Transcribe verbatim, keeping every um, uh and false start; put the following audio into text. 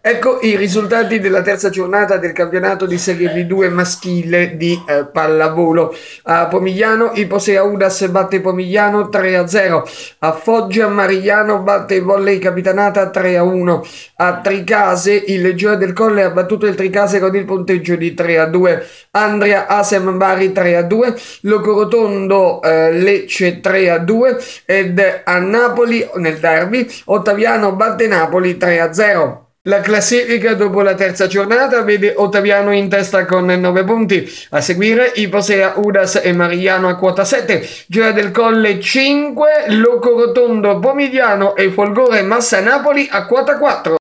Ecco i risultati della terza giornata del campionato di Serie B due maschile di eh, pallavolo. A Pomigliano Iposea Udas batte Pomigliano tre a zero, a Foggia Marigliano batte Volley Capitanata tre a uno, a Tricase il Gioia del Colle ha battuto il Tricase con il punteggio di tre a due, Andria Asem Bari tre a due, Locorotondo eh, Lecce tre a due ed a Napoli nel derby Ottaviano batte Napoli tre a zero. La classifica dopo la terza giornata vede Ottaviano in testa con nove punti, a seguire Iposea, Udas e Marigliano a quota sette, Gioia del Colle cinque, Locorotondo, Pomigliano e Folgore Massa Napoli a quota quattro.